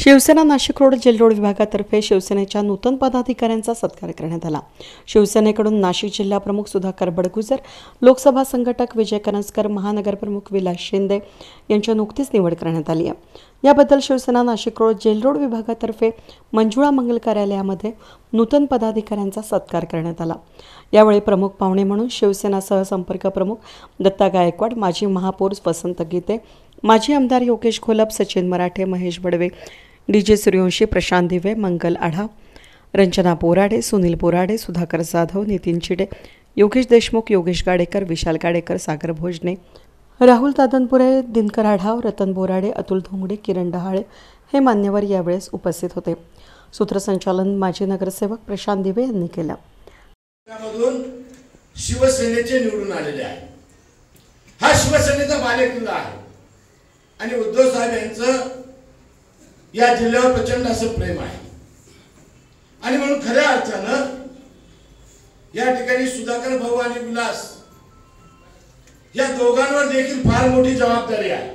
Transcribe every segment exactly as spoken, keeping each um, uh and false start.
Shiv Sena Nashik road jail road विभागातर्फे शिवसेनेच्या नूतन पदाधिकाऱ्यांचा सत्कार करण्यात आला। शिवसेनेकडून नाशिक जिल्हा प्रमुख सुधाकर बडगुजर, लोकसभा संघटक विजय कनसकर, महानगर प्रमुख विलास शिंदे यांची नुकतीच निवड करण्यात आली आहे। याबद्दल Shiv Sena Nashik road jail road विभागातर्फे मंजुळा मंगल कार्यालयामध्ये नूतन पदाधिकाऱ्यांचा सत्कार करण्यात आला। यावेळी प्रमुख पाहुणे म्हणून शिवसेना सहसंपर्क प्रमुख दत्ता गायकवाड, माजी महापौर वसंत गीते, माजी आमदार योगेश घोलप, सचिन मराठे, महेश बडवे, डीजे सूर्यवंशी, प्रशांत दिवे, मंगल आढा, रंजना बोराडे, सुनील बोराडे, सुधाकर जाधव, नितीन चिडे, योगेश देशमुख, योगेश गाडेकर, विशाल गाडेकर, सागर भोजने, राहुल दादनपुरे, दिनकर आढाव, रतन बोराडे, अतुल धोंगडे, किरण डहाळे हे मान्यवर यावेळेस उपस्थित होते। सूत्रसंचालन माजी नगरसेवक प्रशांत दिवे यांनी केलं। त्यामधून शिवसेनेचे निवडून आलेले आहे। हा शिवसेनेचा बालेकिल्ला आहे आणि उद्धव साहेब यांचं या जिल्ह्यावर प्रचंड असं प्रेम आहे आणि म्हणून खऱ्या अर्थानं या ठिकाणी सुधाकर भाऊ आणि विलास या दोघांवर देखील फार मोठी जबाबदारी आहे।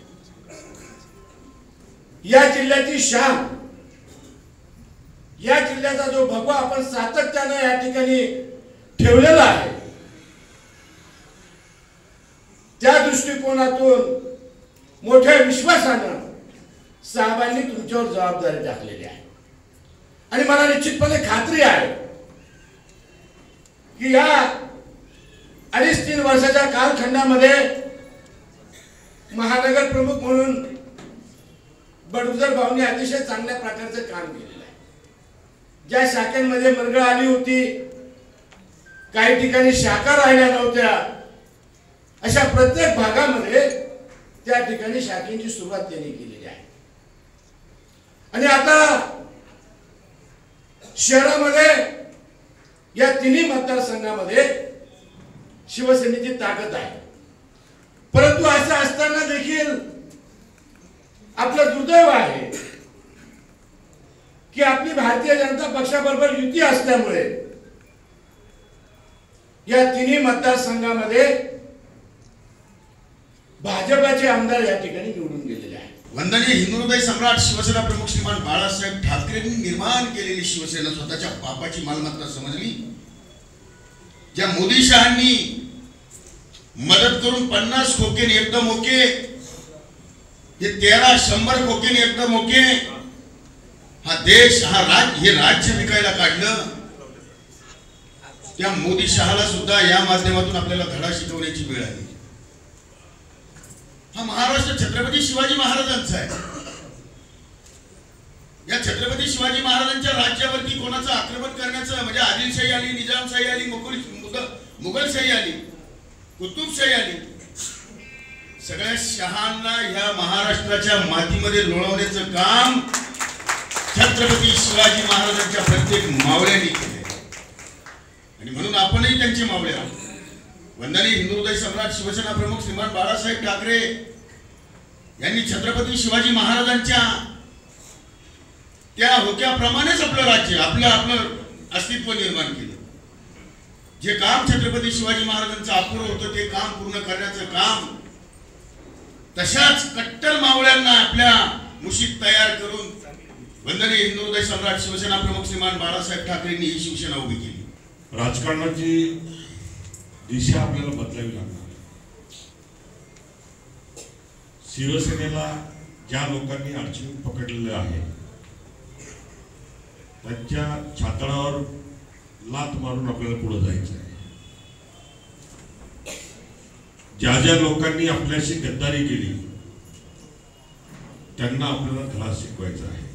या जिल्ह्याची शान, या जिल्ह्याचा जो भगवा आपण सातत्याने या ठिकाणी ठेवलेला आहे, त्या दृष्टिकोनातून मोठ्या विश्वासानं साहेबांनी तुमच्यावर जबाबदारी टाकलेली आहे आणि मला निश्चितपणे खात्री आहे की या अडीच तीन वर्षाच्या कालखंडामध्ये महानगर प्रमुख म्हणून बडगुजर भाऊंनी अतिशय चांगल्या प्रकारचे काम केलेलं आहे। ज्या शाखांमध्ये मरगळ आली होती, काही ठिकाणी शाखा राहिल्या नव्हत्या, अशा प्रत्येक भागामध्ये त्या ठिकाणी शाखेची सुरुवात त्यांनी केलेली आहे आणि आता शहरामध्ये या तिन्ही मतदारसंघामध्ये शिवसेनेची ताकद आहे। परंतु असं असताना देखील आपलं दुर्दैव आहे की आपली भारतीय जनता पक्षाबरोबर युती असल्यामुळे या तिन्ही मतदारसंघामध्ये भाजपाचे आमदार या ठिकाणी निवडून गेलेले आहेत। वंदनीय हिंदुहृदय सम्राट शिवसेना प्रमुख श्रीमान बाळासाहेब ठाकरेंनी निर्माण केलेली शिवसेना स्वतःच्या बापाची मालमत्ता समजली। ज्या मोदी शहांनी मदत करून पन्नास खोके एकदम ओके, हे तेरा शंभर खोके एकदम ओके, हा देश हा राज हे राज्य विकायला काढलं, त्या मोदी शहाला सुद्धा या माध्यमातून आपल्याला धडा शिकवण्याची वेळ आली। हा महाराष्ट्र छत्रपती शिवाजी महाराजांचा आहे। या छत्रपती शिवाजी महाराजांच्या राज्यावरती कोणाचं आक्रमण करण्याचं म्हणजे आदिलशाही आली, निजामशाही आली, मुघल मुघलशाही आली, कुतुबशाही आली, सगळ्या शहांना ह्या महाराष्ट्राच्या मातीमध्ये लोळवण्याचं काम छत्रपती शिवाजी महाराजांच्या प्रत्येक मावळ्यांनी केले आणि म्हणून आपणही त्यांचे मावळे आहोत। वंदनीय हिंदुहृदय सम्राट शिवसेना प्रमुख श्रीमान बाळासाहेब ठाकरे यांनी छत्रपती शिवाजी महाराजांच्या त्या होक्याप्रमाणेच आपलं राज्य आपलं आपलं अस्तित्व निर्माण केलं। जे काम छत्रपती शिवाजी महाराजांचं अपुरं होतं ते काम पूर्ण करण्याचं काम तशाच कट्टर मावळ्यांना आपल्या मुशीत तयार करून वंदनीय हिंदुहृदय सम्राट शिवसेना प्रमुख श्रीमान बाळासाहेब ठाकरेंनी ही शिवसेना उभी केली। राजकारणाची दिशा आपल्याला बदलावी लागणार। शिवसेनेला ज्या लोकांनी अडचणीत पकडलेले आहे त्यांच्या छातडावर लात मारून आपल्याला पुढे जायचं आहे। ज्या ज्या लोकांनी आपल्याशी गद्दारी केली त्यांना आपल्याला धडा शिकवायचा आहे।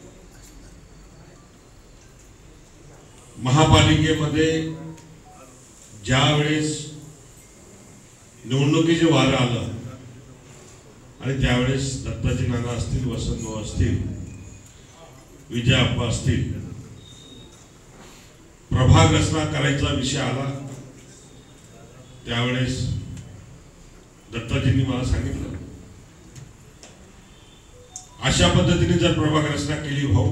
महापालिकेमध्ये ज्या वेळेस निवडणुकीचे वारं आलं आणि त्यावेळेस दत्ताजी नाना असतील, वसंत असतील, विजय अप्पा असतील, प्रभाग रचना करायचा विषय आला त्यावेळेस दत्ताजींनी मला सांगितलं अशा पद्धतीने जर प्रभाग रचना केली भाऊ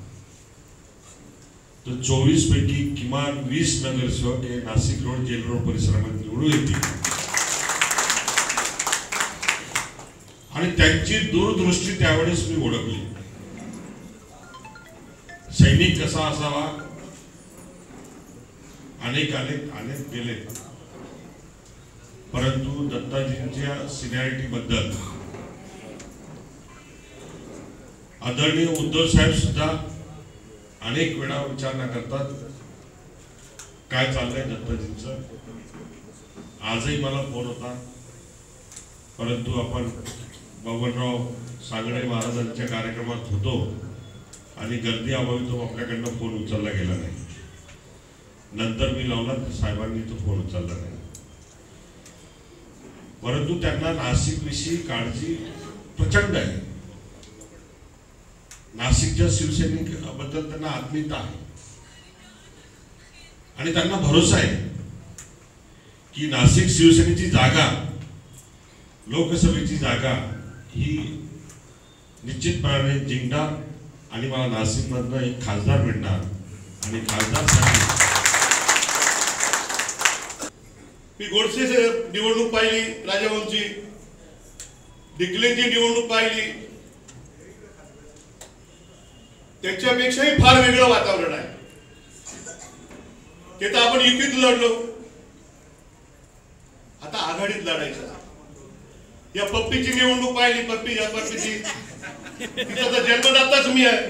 तर चोवीस पैकी किमान वीस नगरसेवक हे नाशिक रोड जेल रोड परिसरामध्ये निवडून येतील आणि त्यांची दूरदृष्टी त्यावेळेस मी ओळखली। सैनिक कसा असावा, अनेक अनेक अनेक गेले, परंतु दत्ताजींच्या सिनियरिटी बद्दल आदरणीय उद्धव साहेब सुद्धा अनेक वेळा विचारणा करतात काय चाललंय दत्ताजींचं. आजही मला फोन होता, परंतु आपण बबनराव सागडे महाराजांच्या कार्यक्रमात होतो आणि गर्दी अभावी तो आपल्याकडनं फोन उचलला गेला नाही. नंतर मी लावला तर साहेबांनी तो फोन उचलला नाही. परंतु त्यांना नाशिक विषयी काळजी प्रचंड आहे. नाशिकच्या शिवसैनिकांबद्दल त्यांना आत्मीयता आहे आणि त्यांना भरोसा आहे की नाशिक शिवसेनेची जागा, लोकसभेची जागा ही निश्चितपणे जिंकणार आणि मला नाशिकमधनं एक खासदार मिळणार आणि खासदारसाठी मी गोडसे निवडणूक पाहिली, राजाभाऊंची डिकलेची निवडणूक पाहिली, त्याच्यापेक्षाही फार वेगळं वातावरण आहे. ते तर आपण युतीत लढलो, आता आघाडीत लढायचं. या पप्पीची निवडणूक पाहिली, पप्पी या पप्पीची तिचा तर जन्मदाताच मी आहे.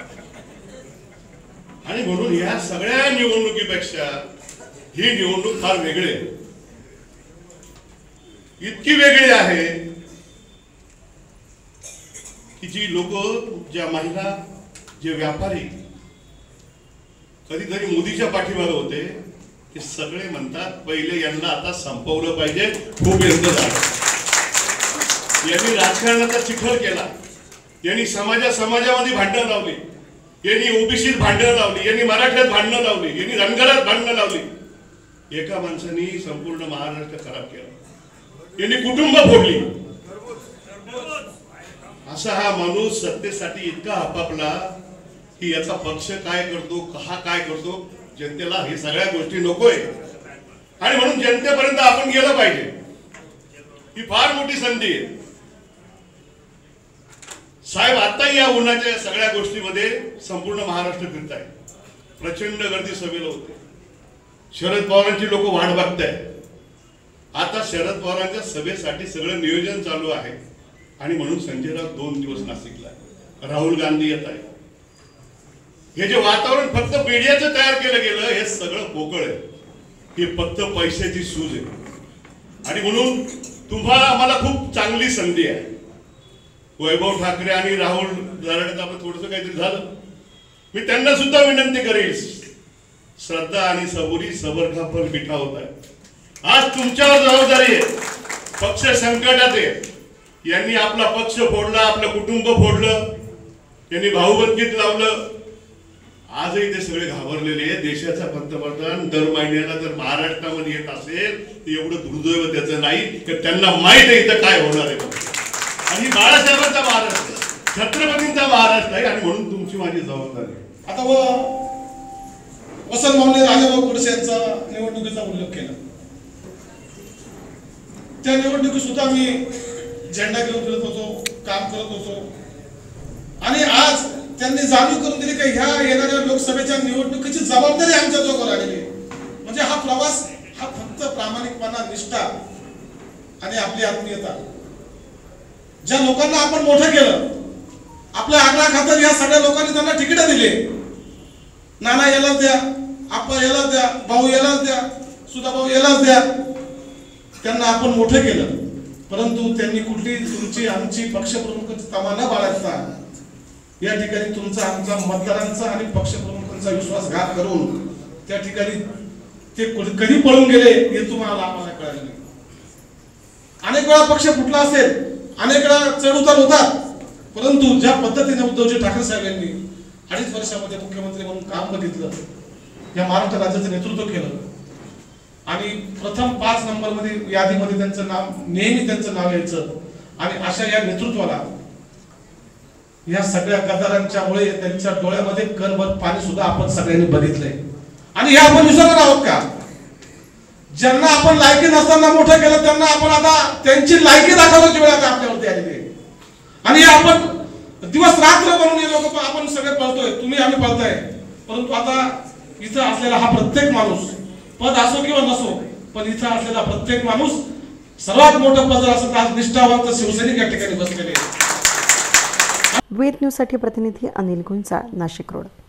आणि म्हणून या सगळ्या निवडणुकीपेक्षा ही निवडणूक फार वेगळी आहे. इतकी वेगळी आहे की जी लोक, ज्या महिला, जे व्यापारी कधीतरी मोदीच्या पाठीमागे होते, ते सगळे म्हणतात पहिले यांना आता संपवलं पाहिजे. खूप यंत्र झालं. यांनी राजकारणाचा चिखल केला, यांनी समाजा समाजामध्ये भांडणं लावली, यांनी ओबीसीत भांडणं लावली, यांनी मराठ्यात भांडणं लावली, यांनी धनगरात भांडणं लावली. एका माणसाने संपूर्ण महाराष्ट्र खराब केला, यांनी कुटुंब फोडली. असा हा माणूस सत्तेसाठी इतका आपापला की याचा पक्ष काय करतो, हा काय करतो, जनतेला हे सगळ्या गोष्टी नकोय. आणि म्हणून जनतेपर्यंत आपण गेलं पाहिजे. ही फार मोठी संधी आहे. साहेब आताही या उन्हाच्या सगळ्या गोष्टीमध्ये संपूर्ण महाराष्ट्र फिरताय. प्रचंड गर्दी सभेला होते. शरद पवारांची लोक वाट बघताय. आता शरद पवारांच्या सभेसाठी सगळं नियोजन चालू आहे आणि म्हणून संजय राऊत दोन दिवस नाशिकला, राहुल गांधी येत आहे. हे जे वातावरण फक्त मीडियाचं तयार केलं गेलं, हे सगळं पोकळ आहे. हे फक्त पैशाची सूज आहे. आणि म्हणून तुम्हाला आम्हाला खूप चांगली संधी आहे. वैभव ठाकरे आणि राहुल दराडेचं आपण थोडंसं काहीतरी झालं, मी त्यांना सुद्धा विनंती करेल, श्रद्धा आणि सबुरी सबर का फल मिठा होत आहे. आज तुमच्यावर जबाबदारी आहे. पक्ष संकटात आहे. यांनी आपला पक्ष फोडला, आपलं कुटुंब फोडलं, यांनी भाऊबंदकीत लावलं. आजही ते सगळे घाबरलेले. देशाचा पंतप्रधान दर महिन्याला जर महाराष्ट्रामध्ये येत असेल तर एवढं दुर्दैव त्याचं नाही की त्यांना माहित आहे इथं काय होणार आहे. आणि बाळासाहेबांचा महाराष्ट्र, छत्रपतींचा महाराष्ट्र आहे. आणि म्हणून तुमची माझी जबाबदारी आहे. आता व वसंत भाऊने राजाभाऊ गोडसे यांचा निवडणुकीचा उल्लेख केला. त्या निवडणुकीत सुद्धा मी झेंडा घेऊन फिरत होतो, काम करत होतो. आणि आज त्यांनी जाणीव करून दिली की ह्या येणाऱ्या लोकसभेच्या निवडणुकीची जबाबदारी आमच्या जोगावर आलेली आहे. म्हणजे हा प्रवास हा फक्त प्रामाणिकपणा, निष्ठा आणि आपली आत्मीयता. ज्या लोकांना आपण मोठं केलं, आपल्या आग्रहा खातर या सगळ्या लोकांनी त्यांना तिकीट दिले. नाना यालाच द्या, आपा यालाच द्या, भाऊ यालाच द्या, सुधा भाऊ यालाच द्या. त्यांना आपण मोठं केलं. परंतु त्यांनी कुठली तुमची आमची पक्षप्रमुखांची तमा न बाळगता या ठिकाणी तुमचा आमचा मतदारांचा आणि पक्षप्रमुखांचा विश्वासघात करून त्या ठिकाणी ते कधी पळून गेले हे तुम्हाला आम्हाला कळालं नाही. अनेक वेळा पक्ष फुटला असेल, अनेक वेळा चढ उतार होतात. परंतु ज्या पद्धतीने उद्धवजी ठाकरे साहेब यांनी अडीच वर्षामध्ये मुख्यमंत्री म्हणून काम बघितलं, या महाराष्ट्र राज्याचं नेतृत्व केलं आणि प्रथम पाच नंबर मध्ये यादीमध्ये त्यांचं नाव नेहमी त्यांचं नाव यायचं. आणि अशा या नेतृत्वाला या सगळ्या गद्दारांच्यामुळे त्यांच्या डोळ्यामध्ये करभर पाणी सुद्धा आपण सगळ्यांनी बघितलंय. आणि हे आपण विसरणार आहोत का? ज्यांना आपण लायकी नसताना मोठं केलं त्यांना आपण आता त्यांची लायकी दाखवण्याची वेळ आता आपल्यावरती आलेली आहे. आणि हे आपण दिवस रात्र बनवून हे लोक आपण सगळे पळतोय, तुम्ही आम्ही पळताय, परंतु आता इथं असलेला हा प्रत्येक माणूस, पद असो किंवा नसो, पण इथं असलेला प्रत्येक माणूस सर्वात मोठं पद असेल तर आज निष्ठावंत शिवसैनिक या ठिकाणी बसलेले आहेत. वेद न्यूजसाठी प्रतिनिधी अनिल गुंजाळ, नाशिक रोड.